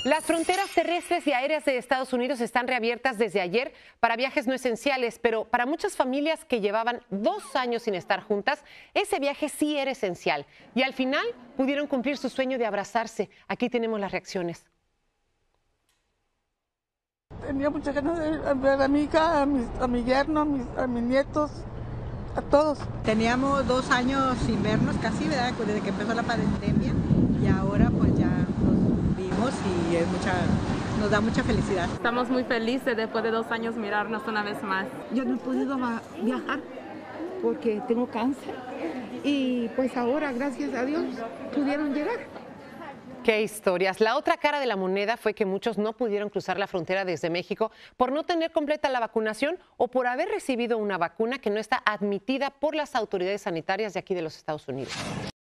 Las fronteras terrestres y aéreas de Estados Unidos están reabiertas desde ayer para viajes no esenciales, pero para muchas familias que llevaban 2 años sin estar juntas, ese viaje sí era esencial. Y al final pudieron cumplir su sueño de abrazarse. Aquí tenemos las reacciones. Tenía muchas ganas de ver a mi hija, a mi yerno, a mis nietos, a todos. Teníamos 2 años sin vernos casi, ¿verdad? Desde que empezó la pandemia, y ahora pues ya nos vimos y nos da mucha felicidad. Estamos muy felices después de 2 años mirarnos una vez más. Yo no he podido viajar porque tengo cáncer y pues ahora, gracias a Dios, pudieron llegar. Qué historias. La otra cara de la moneda fue que muchos no pudieron cruzar la frontera desde México por no tener completa la vacunación o por haber recibido una vacuna que no está admitida por las autoridades sanitarias de aquí de los Estados Unidos.